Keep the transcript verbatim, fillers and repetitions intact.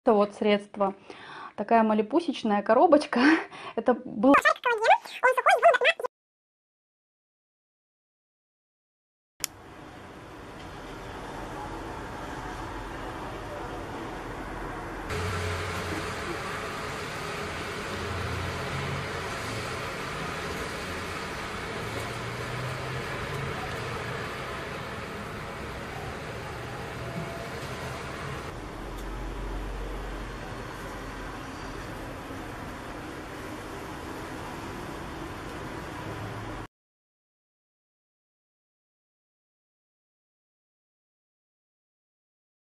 Это вот средство. Такая малепусечная коробочка. Это был... Он сухой,